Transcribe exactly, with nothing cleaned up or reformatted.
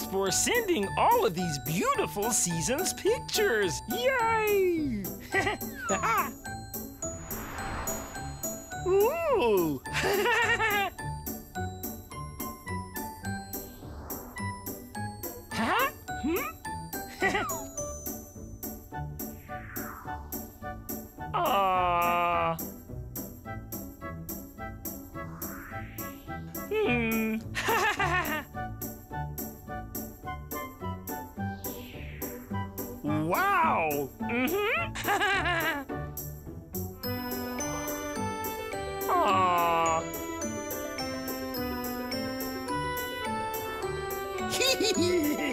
for sending all of these beautiful seasons pictures. Yay! Ooh! Huh? Hmm? Aww. Hmm. Wow. Mm-hmm. Aww.